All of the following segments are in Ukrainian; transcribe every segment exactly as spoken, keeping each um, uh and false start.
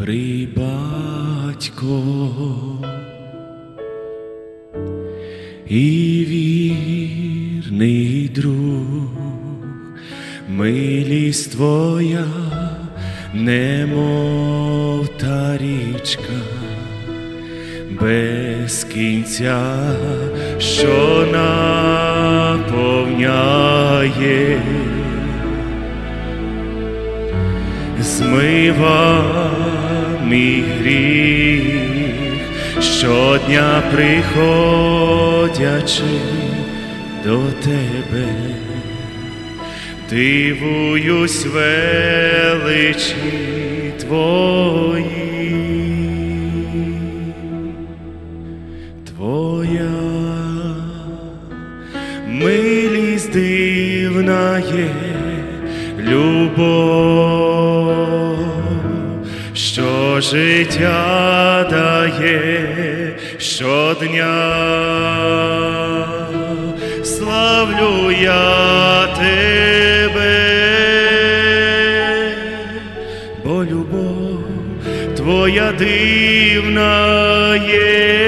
добрий батько і вірний друг, милість твоя, немов та річка без кінця, що наповняє, змива мій гріх, щодня приходячи до тебе, дивуюсь величі твої. Твоя милість дивна є, любов, що життя дає щодня. Славлю я тебе, бо любов твоя дивна є,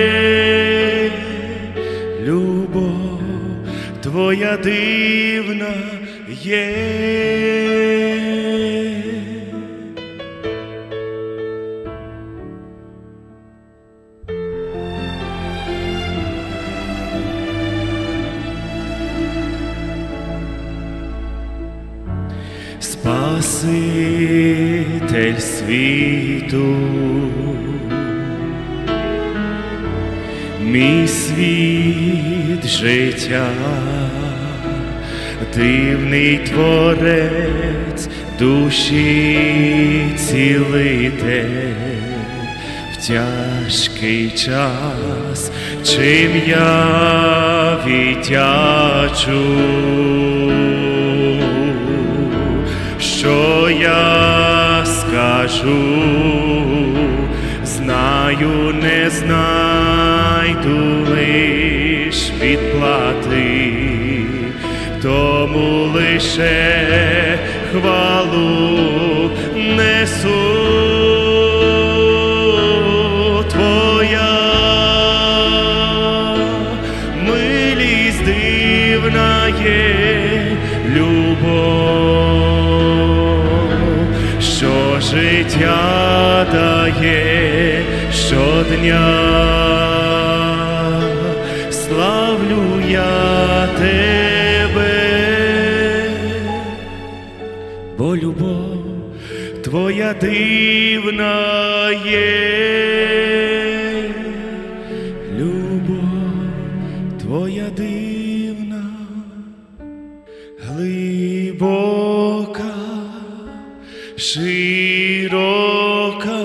любов твоя дивна є. Спаситель світу, мій світ життя, дивний творець душі цілитель, в тяжкий час, чим я віддячу, що я скажу, знаю, не знайду лиш відплати, тому лише хвалу несу. Твоя милість дивна є, любов, що життя дає щодня. Славлю я тебе, бо любов твоя дивна є, любов твоя дивна, глибока, широка,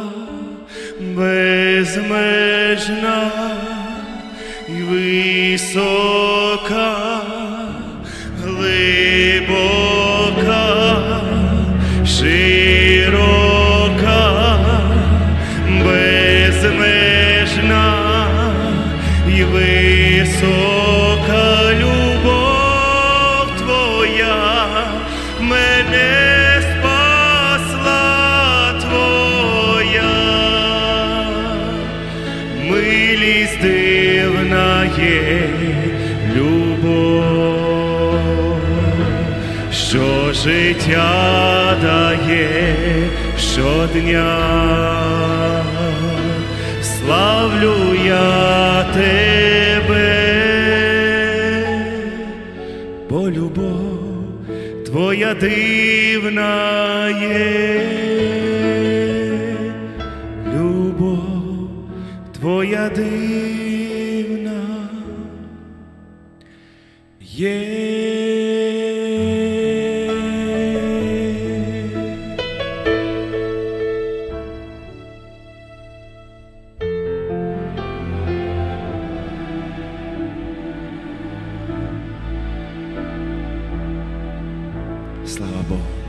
безмежна і висока, глибока, широка, безмежна і висока, любов твоя мене спасла, твоя милість дивна є, любов, що життя дає щодня. Славлю я тебе, бо любов твоя дивна є, любов твоя дивна є. Слава Богу.